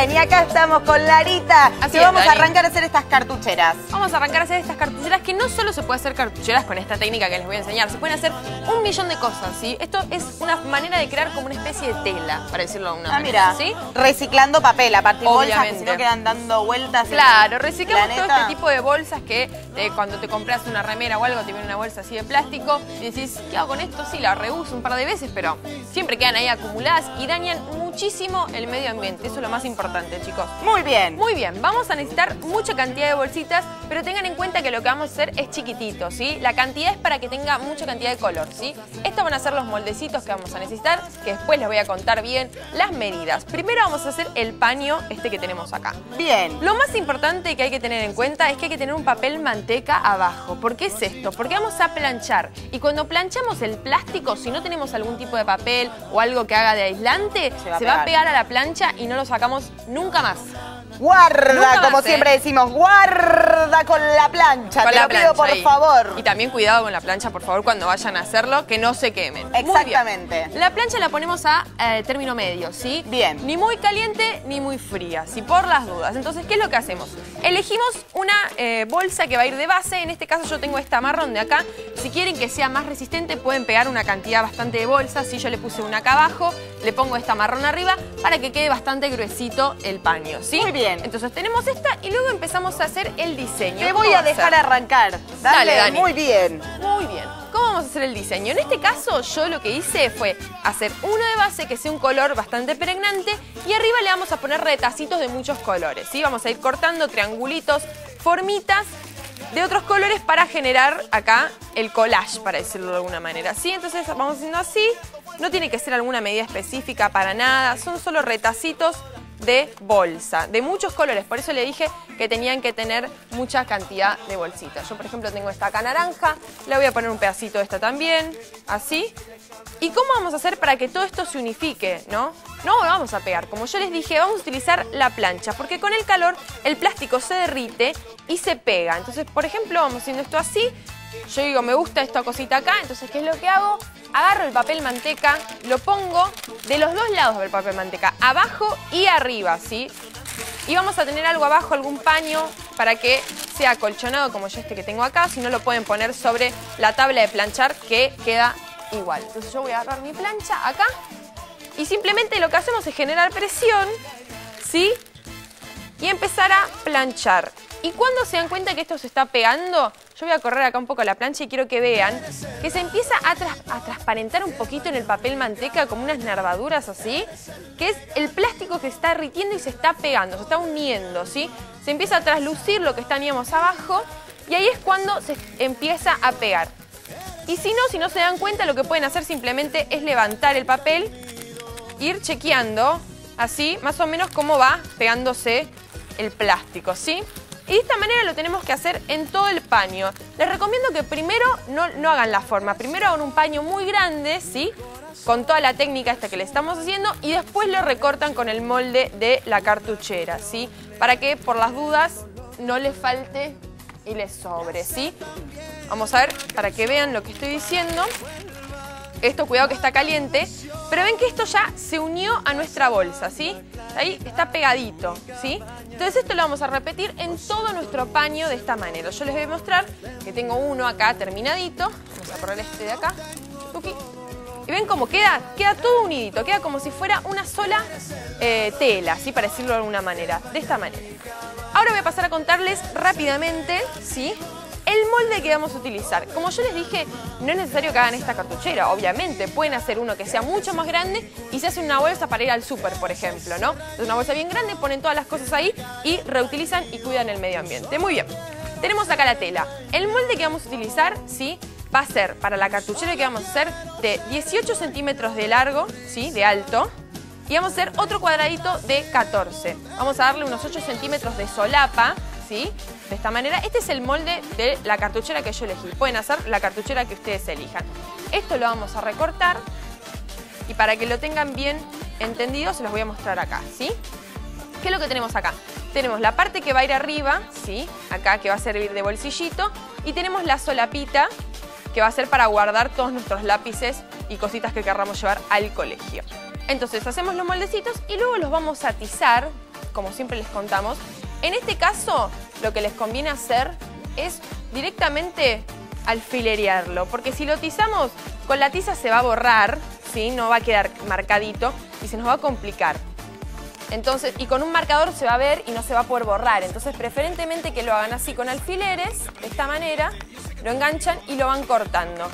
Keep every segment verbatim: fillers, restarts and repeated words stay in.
bien, y acá estamos con Larita. Así que es, vamos a Dani. arrancar a hacer estas cartucheras. Vamos a arrancar a hacer estas cartucheras que no solo se puede hacer cartucheras con esta técnica que les voy a enseñar, se pueden hacer un millón de cosas, ¿sí? Esto es una manera de crear como una especie de tela, para decirlo de una Ah, manera, mira, ¿sí? reciclando papel, a partir de bolsas que Obviamente. si no quedan dando vueltas. Claro, en el reciclamos todo planeta. este tipo de bolsas que eh, cuando te compras una remera o algo te viene una bolsa así de plástico y decís, ¿qué hago con esto? Sí, la reuso un par de veces, pero siempre quedan ahí acumuladas y dañan muchísimo el medio ambiente. Eso es lo más importante, chicos. Muy bien. Muy bien, vamos a necesitar mucha cantidad de bolsitas, pero tengan en cuenta que lo que vamos a hacer es chiquitito, ¿sí? La cantidad es para que tenga mucha cantidad de color, ¿sí? Estos van a ser los moldecitos que vamos a necesitar, que después les voy a contar bien las medidas. Primero vamos a hacer el paño este que tenemos acá. Bien. Lo más importante que hay que tener en cuenta es que hay que tener un papel manteca abajo. ¿Por qué es esto? Porque vamos a planchar y cuando planchamos el plástico, si no tenemos algún tipo de papel o algo que haga de aislante, Se va a se va a pegar. pegar a la plancha y no lo sacamos nunca más. Guarda, Nunca como más, ¿eh? siempre decimos, guarda con la plancha. Con Te la lo pido, plancha por ahí. favor. Y también cuidado con la plancha, por favor, cuando vayan a hacerlo, que no se quemen. Muy bien. Exactamente. La plancha la ponemos a eh, término medio, ¿sí? Bien. Ni muy caliente ni muy fría, ¿sí? Por las dudas. Entonces, ¿qué es lo que hacemos? Elegimos una eh, bolsa que va a ir de base. En este caso yo tengo esta marrón de acá. Si quieren que sea más resistente, pueden pegar una cantidad bastante de bolsas. ¿Sí? Yo le puse una acá abajo, le pongo esta marrón arriba para que quede bastante gruesito el paño, ¿sí? Muy bien. Entonces tenemos esta y luego empezamos a hacer el diseño. Te ¿Cómo voy va a dejar ser? arrancar. Dale, Dale, Dani. Muy bien. Muy bien. ¿Cómo vamos a hacer el diseño? En este caso, yo lo que hice fue hacer uno de base que sea un color bastante pregnante y arriba le vamos a poner retacitos de muchos colores, ¿sí? Vamos a ir cortando triangulitos, formitas de otros colores para generar acá el collage, para decirlo de alguna manera, ¿sí? Entonces vamos haciendo así. No tiene que ser alguna medida específica para nada. Son solo retacitos de bolsa, de muchos colores. Por eso le dije que tenían que tener mucha cantidad de bolsitas. Yo, por ejemplo, tengo esta acá naranja. Le voy a poner un pedacito de esta también, así. ¿Y cómo vamos a hacer para que todo esto se unifique, no? No lo vamos a pegar. Como yo les dije, vamos a utilizar la plancha, porque con el calor el plástico se derrite y se pega. Entonces, por ejemplo, vamos haciendo esto así. Yo digo, me gusta esta cosita acá, entonces, ¿qué es lo que hago? Agarro el papel manteca, lo pongo de los dos lados del papel manteca, abajo y arriba, ¿sí? Y vamos a tener algo abajo, algún paño, para que sea acolchonado como yo este que tengo acá. Si no, lo pueden poner sobre la tabla de planchar, que queda igual. Entonces yo voy a agarrar mi plancha acá y simplemente lo que hacemos es generar presión, ¿sí? Y empezar a planchar. Y cuando se dan cuenta que esto se está pegando, yo voy a correr acá un poco la plancha y quiero que vean que se empieza a, tras a transparentar un poquito en el papel manteca como unas nervaduras así, que es el plástico que se está derritiendo y se está pegando, se está uniendo, ¿sí? Se empieza a traslucir lo que teníamos abajo y ahí es cuando se empieza a pegar. Y si no, si no se dan cuenta, lo que pueden hacer simplemente es levantar el papel, ir chequeando así, más o menos cómo va pegándose el plástico, ¿sí? Y de esta manera lo tenemos que hacer en todo el paño. Les recomiendo que primero no, no hagan la forma. Primero hagan un paño muy grande, ¿sí? Con toda la técnica esta que le estamos haciendo. Y después lo recortan con el molde de la cartuchera, ¿sí? Para que por las dudas no les falte y les sobre, ¿sí? Vamos a ver, para que vean lo que estoy diciendo. Esto, cuidado que está caliente. Pero ven que esto ya se unió a nuestra bolsa, ¿sí? Ahí está pegadito, ¿sí? Entonces esto lo vamos a repetir en todo nuestro paño de esta manera. Yo les voy a mostrar que tengo uno acá terminadito. Vamos a poner este de acá. Y ven cómo queda, queda todo unidito. Queda como si fuera una sola eh, tela, ¿sí? Para decirlo de alguna manera. De esta manera. Ahora voy a pasar a contarles rápidamente, ¿sí? El molde que vamos a utilizar. Como yo les dije, no es necesario que hagan esta cartuchera, obviamente. Pueden hacer uno que sea mucho más grande y se hace una bolsa para ir al súper, por ejemplo, ¿no? Es una bolsa bien grande, ponen todas las cosas ahí y reutilizan y cuidan el medio ambiente. Muy bien. Tenemos acá la tela. El molde que vamos a utilizar, ¿sí? Va a ser, para la cartuchera que vamos a hacer, de dieciocho centímetros de largo, ¿sí? De alto. Y vamos a hacer otro cuadradito de catorce. Vamos a darle unos ocho centímetros de solapa, ¿sí? De esta manera. Este es el molde de la cartuchera que yo elegí. Pueden hacer la cartuchera que ustedes elijan. Esto lo vamos a recortar y para que lo tengan bien entendido se los voy a mostrar acá, ¿sí? ¿Qué es lo que tenemos acá? Tenemos la parte que va a ir arriba, ¿sí? Acá, que va a servir de bolsillito, y tenemos la solapita que va a ser para guardar todos nuestros lápices y cositas que querramos llevar al colegio. Entonces hacemos los moldecitos y luego los vamos a atizar como siempre les contamos. En este caso, lo que les conviene hacer es directamente alfilerearlo, porque si lo tizamos, con la tiza se va a borrar, ¿sí? No va a quedar marcadito y se nos va a complicar. Entonces, y con un marcador se va a ver y no se va a poder borrar. Entonces, preferentemente que lo hagan así con alfileres, de esta manera, lo enganchan y lo van cortando.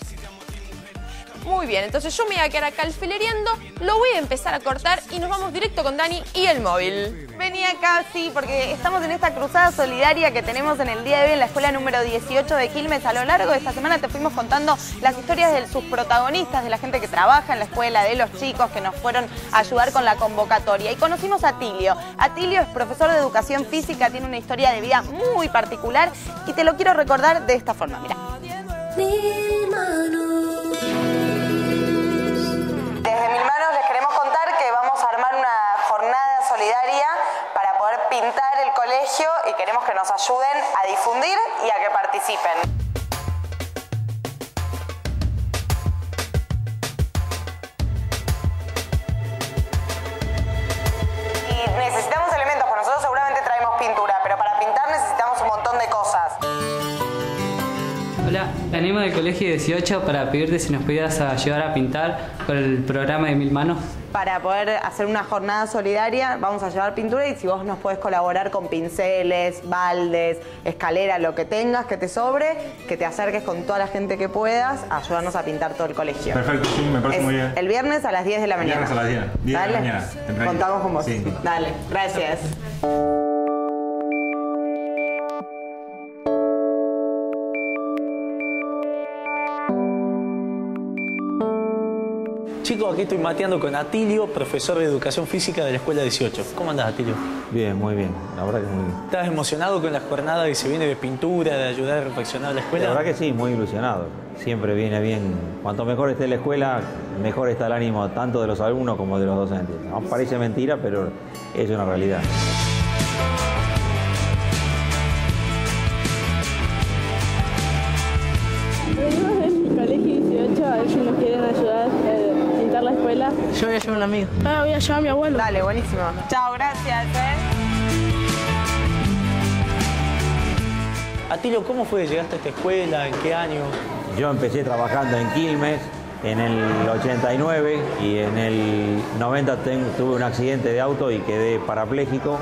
Muy bien, entonces yo me voy a quedar acá alfilereando, lo voy a empezar a cortar y nos vamos directo con Dani y el móvil. Vení acá, sí, porque estamos en esta cruzada solidaria que tenemos en el día de hoy en la escuela número dieciocho de Quilmes. A lo largo de esta semana te fuimos contando las historias de sus protagonistas, de la gente que trabaja en la escuela, de los chicos que nos fueron a ayudar con la convocatoria. Y conocimos a Atilio. Atilio es profesor de educación física, tiene una historia de vida muy particular y te lo quiero recordar de esta forma, mira. Desde Mil Manos les queremos contar que vamos a armar una jornada solidaria para poder pintar el colegio y queremos que nos ayuden a difundir y a que participen. Y necesitamos elementos, pues nosotros seguramente traemos pintura, pero para pintar necesitamos un montón de cosas. Hola, venimos del colegio dieciocho para pedirte si nos pudieras ayudar a pintar con el programa de Mil Manos. Para poder hacer una jornada solidaria vamos a llevar pintura y si vos nos podés colaborar con pinceles, baldes, escalera, lo que tengas que te sobre, que te acerques con toda la gente que puedas a ayudarnos a pintar todo el colegio. Perfecto, sí, me parece Es muy bien. El viernes a las diez de la mañana. El viernes a las diez, diez de la mañana. Temprano. Contamos con vos. Sí. Dale, gracias. Chicos, aquí estoy mateando con Atilio, profesor de educación física de la escuela dieciocho. ¿Cómo andás, Atilio? Bien, muy bien, la verdad que muy bien. ¿Estás emocionado con la jornada que se viene de pintura, de ayudar a refaccionar la escuela? La verdad que sí, muy ilusionado. Siempre viene bien. Cuanto mejor esté la escuela, mejor está el ánimo tanto de los alumnos como de los docentes. No parece mentira, pero es una realidad. Venimos del colegio dieciocho a ver si nos quieren ayudar a pintar la escuela. Yo voy a llevar a un amigo. Ah, voy a llevar a mi abuelo. Dale, buenísimo. Chao, gracias. ¿eh? Atilio, ¿cómo fue que llegaste a esta escuela? ¿En qué año? Yo empecé trabajando en Quilmes en el ochenta y nueve y en el noventa ten, tuve un accidente de auto y quedé parapléjico.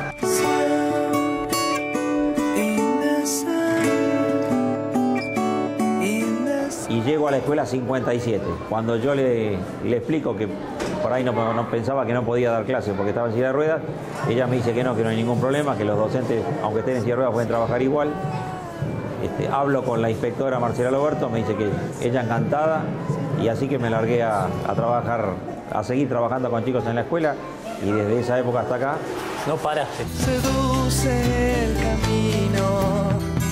Y llego a la escuela cincuenta y siete. Cuando yo le, le explico que por ahí no, no pensaba que no podía dar clases porque estaba en silla de ruedas, ella me dice que no, que no hay ningún problema, que los docentes, aunque estén en silla de ruedas, pueden trabajar igual. Este, hablo con la inspectora Marcela Loberto, me dice que ella encantada y así que me largué a, a trabajar, a seguir trabajando con chicos en la escuela y desde esa época hasta acá. No paraste. Seduce el camino,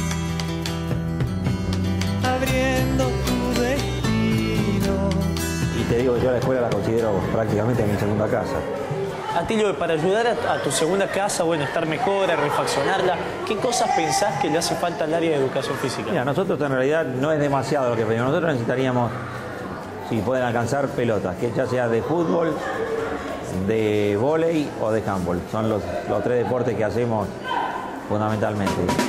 abriendo tu destino. Y te digo, yo la escuela la considero prácticamente mi segunda casa. Atilio, para ayudar a, a tu segunda casa, bueno, estar mejor, a refaccionarla, ¿qué cosas pensás que le hace falta al área de educación física? Mira, nosotros en realidad no es demasiado lo que pedimos. Nosotros necesitaríamos, si pueden alcanzar, pelotas, que ya sea de fútbol, de vóley o de handball. Son los, los tres deportes que hacemos fundamentalmente.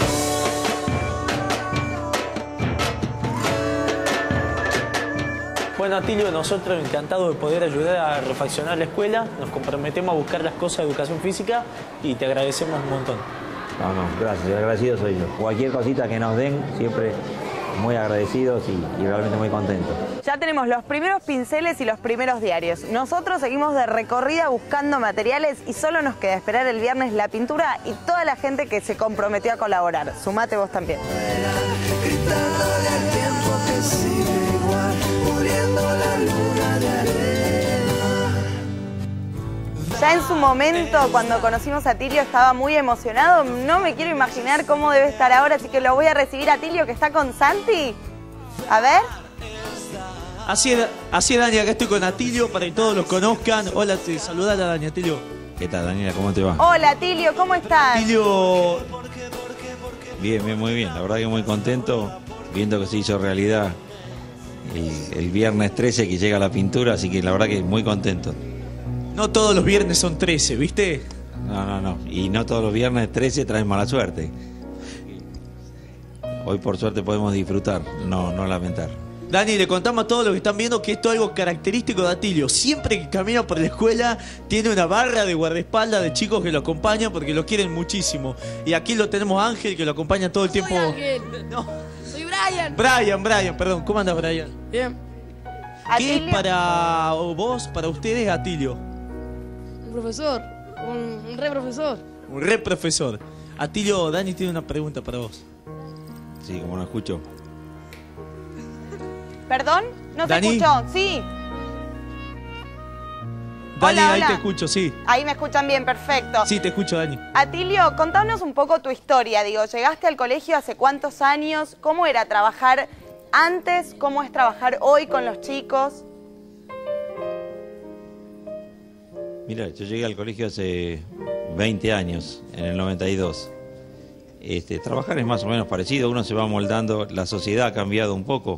Bueno, Atilio, nosotros encantados de poder ayudar a refaccionar la escuela, nos comprometemos a buscar las cosas de educación física y te agradecemos un montón. No, no, gracias, agradecido soy yo. Cualquier cosita que nos den, siempre muy agradecidos y, y realmente muy contentos. Ya tenemos los primeros pinceles y los primeros diarios. Nosotros seguimos de recorrida buscando materiales y solo nos queda esperar el viernes la pintura y toda la gente que se comprometió a colaborar. Sumate vos también. Gritándole al tiempo que sigue igual, muriendo la luna de arena. Ya en su momento, cuando conocimos a Atilio, estaba muy emocionado. No me quiero imaginar cómo debe estar ahora, así que lo voy a recibir a Atilio, que está con Santi. A ver. Así es, así es, Dani, acá estoy con Atilio para que todos los conozcan. Hola, te saludar a Dani, Atilio. ¿Qué tal, Daniela? ¿Cómo te va? Hola, Atilio, ¿cómo estás? Atilio, Bien, bien, muy bien. La verdad que muy contento, viendo que se hizo realidad el, el viernes trece que llega la pintura, así que la verdad que muy contento. no todos los viernes son trece, ¿viste? No, no, no. Y no todos los viernes trece traen mala suerte. Hoy por suerte podemos disfrutar, no, no lamentar. Dani, le contamos a todos los que están viendo que esto es algo característico de Atilio. Siempre que camina por la escuela tiene una barra de guardaespaldas de chicos que lo acompañan porque lo quieren muchísimo. Y aquí lo tenemos a Ángel, que lo acompaña todo el tiempo. Soy Ángel. No. Soy Brian. Brian, Brian, perdón. ¿Cómo andas, Brian? Bien. ¿Qué Atilio. es para vos, para ustedes, Atilio? Un profesor. Un, un re profesor. Un re profesor. Atilio, Dani tiene una pregunta para vos. Sí, como no escucho. ¿Perdón? ¿No Dani. se escuchó? Sí. Dani, Hola, ahí hola. te escucho, sí. Ahí me escuchan bien, perfecto. Sí, te escucho, Dani. Atilio, contanos un poco tu historia. Digo, llegaste al colegio hace cuántos años, ¿cómo era trabajar antes? ¿Cómo es trabajar hoy con los chicos? Mira, yo llegué al colegio hace veinte años, en el noventa y dos. Este, trabajar es más o menos parecido, uno se va moldando, la sociedad ha cambiado un poco.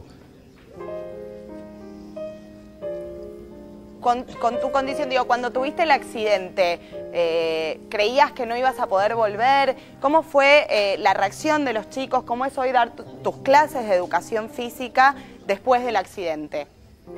Con, con tu condición, digo, cuando tuviste el accidente, eh, ¿creías que no ibas a poder volver? ¿Cómo fue eh, la reacción de los chicos? ¿Cómo es hoy dar tu- tus clases de educación física después del accidente?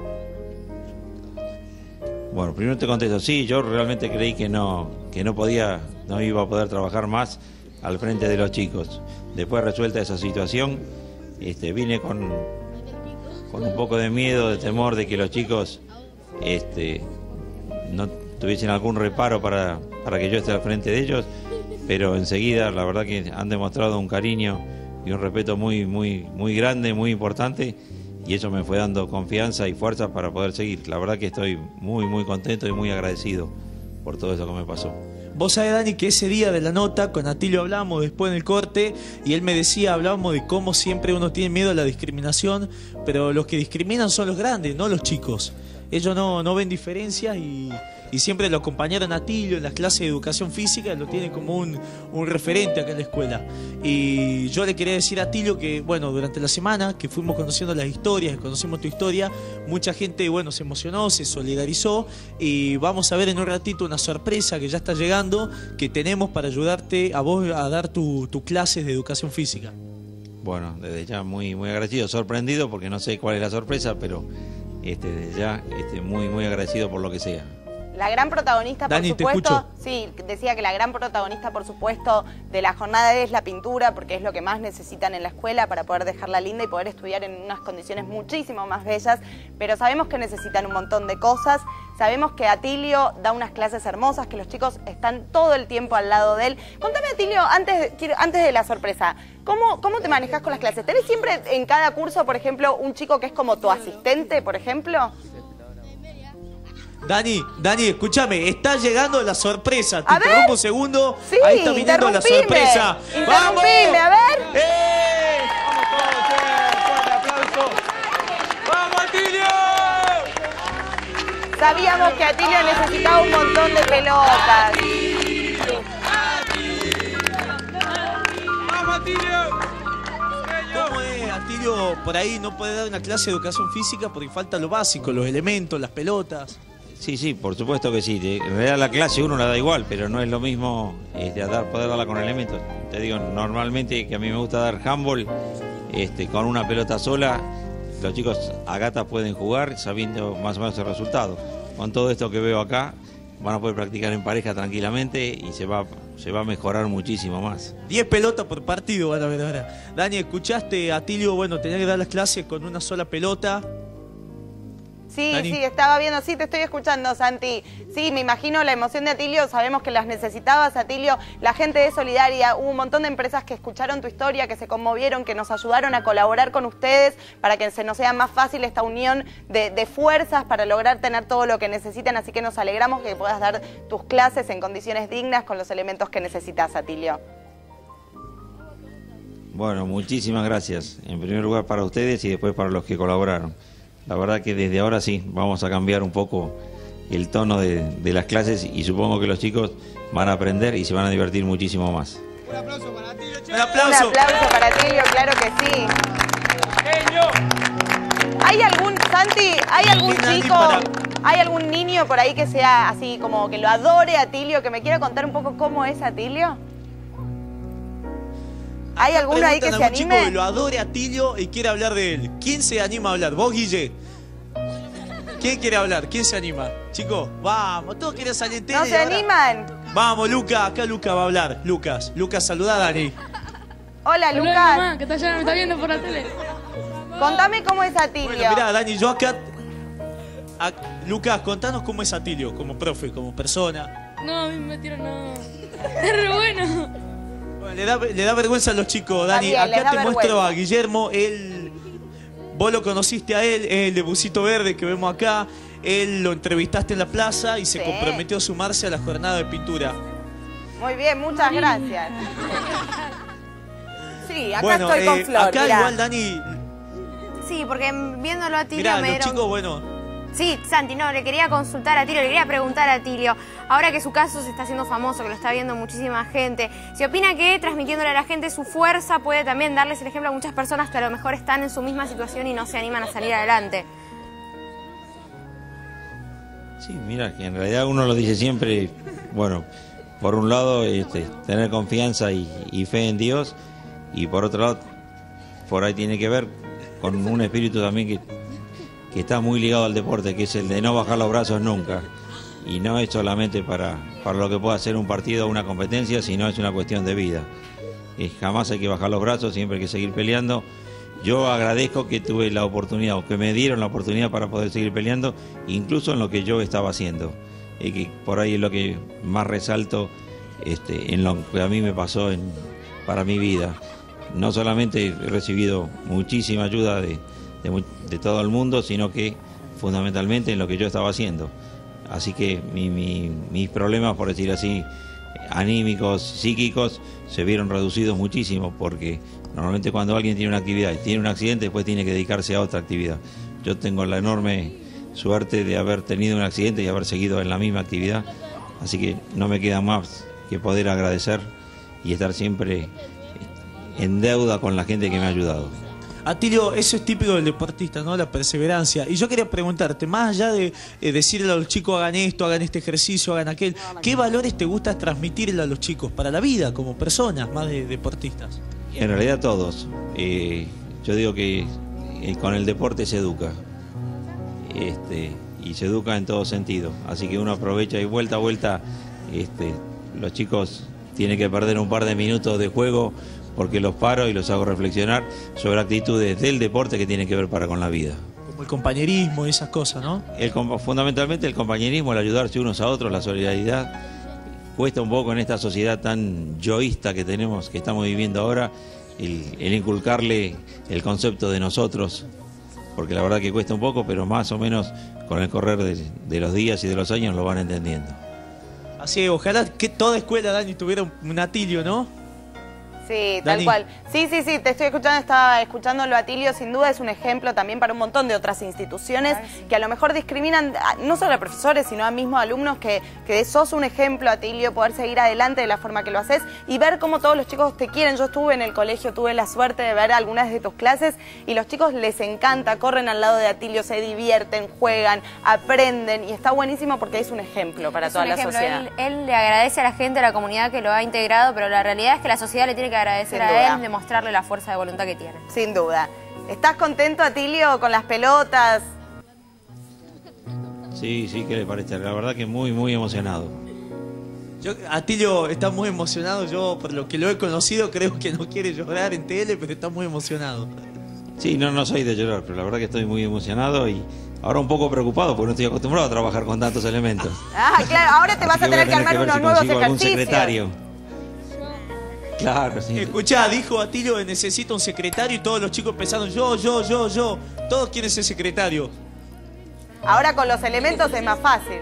Bueno, primero te contesto, sí, yo realmente creí que no, que no podía, no iba a poder trabajar más al frente de los chicos. Después resuelta esa situación, este, vine con, con un poco de miedo, de temor de que los chicos este, no tuviesen algún reparo para, para que yo esté al frente de ellos, pero enseguida la verdad que han demostrado un cariño y un respeto muy, muy, muy grande, muy importante, y eso me fue dando confianza y fuerza para poder seguir. La verdad que estoy muy, muy contento y muy agradecido por todo eso que me pasó. Vos sabés, Dani, que ese día de la nota con Atilio hablamos después en el corte y él me decía, hablábamos de cómo siempre uno tiene miedo a la discriminación, pero los que discriminan son los grandes, no los chicos. Ellos no, no ven diferencias y, y siempre lo acompañaron a Atilio en las clases de educación física, lo tienen como un, un referente acá en la escuela. Y yo le quería decir a Atilio que, bueno, durante la semana que fuimos conociendo las historias, que conocimos tu historia, mucha gente, bueno, se emocionó, se solidarizó y vamos a ver en un ratito una sorpresa que ya está llegando, que tenemos para ayudarte a vos a dar tus tu clases de educación física. Bueno, desde ya muy, muy agradecido, sorprendido porque no sé cuál es la sorpresa, pero este, desde ya este, muy, muy agradecido por lo que sea. La gran protagonista, por Dani, te supuesto, escucho. sí, decía que la gran protagonista, por supuesto, de la jornada es la pintura, porque es lo que más necesitan en la escuela para poder dejarla linda y poder estudiar en unas condiciones muchísimo más bellas, pero sabemos que necesitan un montón de cosas, sabemos que Atilio da unas clases hermosas, que los chicos están todo el tiempo al lado de él. Contame, Atilio, antes de, quiero- antes de la sorpresa, ¿cómo, ¿cómo te manejas con las clases? ¿Tenés siempre en cada curso, por ejemplo, un chico que es como tu asistente, por ejemplo? Dani, Dani, escúchame, está llegando la sorpresa. Te A ver. interrumpo un segundo. Sí, Ahí está viniendo la interrumpime, sorpresa. ¡Vamos! interrumpime, a ver. ¡Eh! ¡Vamos todos, che! ¡Fuerte aplauso! ¡Vamos, Atilio! Sabíamos que Atilio necesitaba un montón de pelotas. ¡Vamos, Atilio! ¿Cómo es, Atilio? Por ahí no puede dar una clase de educación física porque falta lo básico, los elementos, las pelotas. Sí, sí, por supuesto que sí. De- En realidad la clase uno la da igual, pero no es lo mismo este, dar, poder darla con elementos. Te digo, normalmente que a mí me gusta dar handball este, con una pelota sola, los chicos a gatas pueden jugar sabiendo más o menos el resultado. Con todo esto que veo acá, van a poder practicar en pareja tranquilamente y se va, se va a mejorar muchísimo más. diez pelotas por partido van a ver ahora. Dani, ¿escuchaste? Atilio, bueno, tenía que dar las clases con una sola pelota. Sí, Dani. sí, estaba viendo, sí, te estoy escuchando, Santi. Sí, me imagino la emoción de Atilio, sabemos que las necesitabas, Atilio. La gente de Solidaria, hubo un montón de empresas que escucharon tu historia, que se conmovieron, que nos ayudaron a colaborar con ustedes para que se nos sea más fácil esta unión de, de fuerzas para lograr tener todo lo que necesitan. Así que nos alegramos que puedas dar tus clases en condiciones dignas con los elementos que necesitas, Atilio. Bueno, muchísimas gracias. En primer lugar para ustedes y después para los que colaboraron. La verdad que desde ahora sí, vamos a cambiar un poco el tono de, de las clases y supongo que los chicos van a aprender y se van a divertir muchísimo más. Un aplauso. Un aplauso para Atilio, claro que sí. ¿Hay algún, Santi, hay algún Dani, chico, para- ¿Hay algún niño por ahí que sea así como que lo adore a Atilio, que me quiera contar un poco cómo es Atilio? ¿Hay alguno ahí que se anime? Chico que lo adore a Atilio y quiere hablar de él. ¿Quién se anima a hablar? ¿Vos, Guille? ¿Quién quiere hablar? ¿Quién se anima? Chicos, vamos, todos quieren salir en tele. ¿No se ahora... animan? Vamos, Lucas, acá Lucas va a hablar. Lucas, Lucas, saludá a Dani. Hola, Hola, Lucas. mamá, que está allá, me está viendo por la tele. Contame cómo es Atilio. Bueno, mirá, Dani, yo acá... A... Lucas, contanos cómo es Atilio, como profe, como persona. No, a mí me tiran, no. Es re bueno. Bueno, le, da, le da vergüenza a los chicos, Dani. Bien, acá te vergüenza. muestro a Guillermo, él... Vos lo conociste a él, el de Busito Verde que vemos acá. Él lo entrevistaste en la plaza y se Sí. comprometió a sumarse a la jornada de pintura. Muy bien, muchas gracias. Sí, acá bueno, estoy con eh, Flor, acá mirá. igual Dani... Sí, porque viéndolo a Tilio Mirá, me los dieron... chicos, bueno... Sí, Santi, no, le quería consultar a Tilio, le quería preguntar a Tilio, ahora que su caso se está haciendo famoso, que lo está viendo muchísima gente, ¿se opina que transmitiéndole a la gente su fuerza puede también darles el ejemplo a muchas personas que a lo mejor están en su misma situación y no se animan a salir adelante? Sí, mira, que en realidad uno lo dice siempre, bueno, por un lado, este, tener confianza y, y fe en Dios, y por otro lado, por ahí tiene que ver con un espíritu también que, que está muy ligado al deporte, que es el de no bajar los brazos nunca. Y no es solamente para, para lo que pueda ser un partido o una competencia, sino es una cuestión de vida. Y jamás hay que bajar los brazos, siempre hay que seguir peleando. Yo agradezco que tuve la oportunidad, o que me dieron la oportunidad para poder seguir peleando, incluso en lo que yo estaba haciendo. Y que por ahí es lo que más resalto este, en lo que a mí me pasó en, para mi vida. No solamente he recibido muchísima ayuda de, de, de todo el mundo, sino que fundamentalmente en lo que yo estaba haciendo. Así que mi, mi, mis problemas, por decir así, anímicos, psíquicos, se vieron reducidos muchísimo, porque normalmente cuando alguien tiene una actividad y tiene un accidente, después tiene que dedicarse a otra actividad. Yo tengo la enorme suerte de haber tenido un accidente y haber seguido en la misma actividad, así que no me queda más que poder agradecer y estar siempre en deuda con la gente que me ha ayudado. Atilio, eso es típico del deportista, ¿no? La perseverancia. Y yo quería preguntarte, más allá de eh, decirle a los chicos hagan esto, hagan este ejercicio, hagan aquel, ¿qué valores te gusta transmitirle a los chicos para la vida como personas, más de deportistas? En realidad todos. Eh, yo digo que eh, con el deporte se educa. Este, y se educa en todo sentido. Así que uno aprovecha y vuelta a vuelta, este, los chicos tienen que perder un par de minutos de juego, porque los paro y los hago reflexionar sobre actitudes del deporte que tienen que ver para con la vida. Como el compañerismo y esas cosas, ¿no? El, fundamentalmente el compañerismo, el ayudarse unos a otros, la solidaridad. Cuesta un poco en esta sociedad tan yoísta que tenemos, que estamos viviendo ahora, el, el inculcarle el concepto de nosotros, porque la verdad que cuesta un poco, pero más o menos con el correr de, de los días y de los años lo van entendiendo. Así, ojalá que toda escuela, Dani, tuviera un Atilio, ¿no? Sí, Dani. tal cual. Sí, sí, sí, te estoy escuchando, estaba escuchándolo a Atilio, sin duda es un ejemplo también para un montón de otras instituciones que a lo mejor discriminan no solo a profesores, sino a mismos alumnos, que, que sos un ejemplo, Atilio, poder seguir adelante de la forma que lo haces y ver cómo todos los chicos te quieren. Yo estuve en el colegio, tuve la suerte de ver algunas de tus clases y los chicos les encanta, corren al lado de Atilio, se divierten, juegan, aprenden y está buenísimo porque es un ejemplo para Es toda un la ejemplo. sociedad. Él, él le agradece a la gente, a la comunidad que lo ha integrado, pero la realidad es que la sociedad le tiene que agradecer Sin a duda. él, demostrarle la fuerza de voluntad que tiene. Sin duda. ¿Estás contento, Atilio, con las pelotas? Sí, sí, ¿qué le parece? La verdad que muy, muy emocionado. Yo, Atilio está muy emocionado, yo por lo que lo he conocido creo que no quiere llorar en tele, pero está muy emocionado. Sí, no, no soy de llorar, pero la verdad que estoy muy emocionado y ahora un poco preocupado porque no estoy acostumbrado a trabajar con tantos elementos. Ah, claro, ahora te Así vas a que voy tener que armar ver unos si nuevos consigo algún ejercicios. secretario. Claro, sí. Escuchá, dijo Atilio, necesita un secretario y todos los chicos empezaron, yo, yo, yo, yo. Todos quieren ser secretario. Ahora con los elementos es más fácil.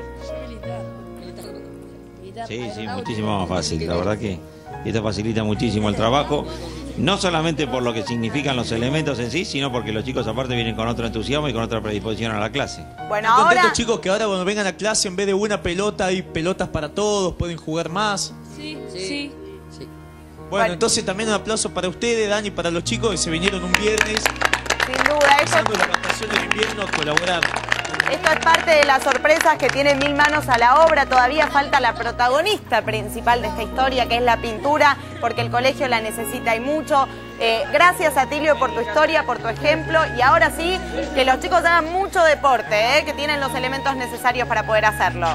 Sí, sí, muchísimo más fácil. La verdad que esto facilita muchísimo el trabajo. No solamente por lo que significan los elementos en sí, sino porque los chicos aparte vienen con otro entusiasmo y con otra predisposición a la clase. Bueno, ¿Están ahora... contentos, chicos, que ahora cuando vengan a clase en vez de una pelota hay pelotas para todos, pueden jugar más? Sí, sí. Bueno, Bueno. entonces también un aplauso para ustedes, Dani, para los chicos que se vinieron un viernes Sin duda, eso... pasando las vacaciones de invierno a colaborar. Esto es parte de las sorpresas que tiene Mil Manos a la Obra. Todavía falta la protagonista principal de esta historia, que es la pintura, porque el colegio la necesita y mucho. Eh, gracias, Atilio, por tu historia, por tu ejemplo. Y ahora sí, que los chicos hagan mucho deporte, ¿eh? Que tienen los elementos necesarios para poder hacerlo.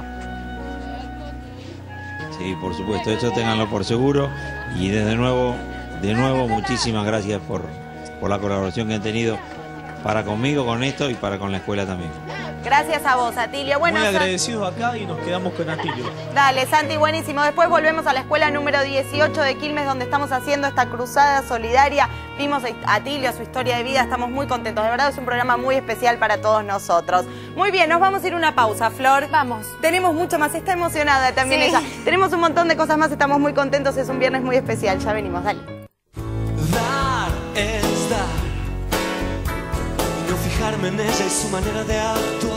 Sí, por supuesto, eso ténganlo por seguro. Y desde nuevo, de nuevo, muchísimas gracias por, por la colaboración que han tenido para conmigo, con esto y para con la escuela también. Gracias a vos, Atilio. Bueno, muy agradecidos acá y nos quedamos con Atilio. Dale, Santi, buenísimo. Después volvemos a la escuela número dieciocho de Quilmes, donde estamos haciendo esta cruzada solidaria. Vimos a Atilio, su historia de vida, estamos muy contentos. De verdad es un programa muy especial para todos nosotros. Muy bien, nos vamos a ir a una pausa, Flor. Vamos. Tenemos mucho más, está emocionada también Sí. ella. Tenemos un montón de cosas más, estamos muy contentos, es un viernes muy especial. Ya venimos, dale. Dar es dar. Y no fijarme en ella y su manera de actuar.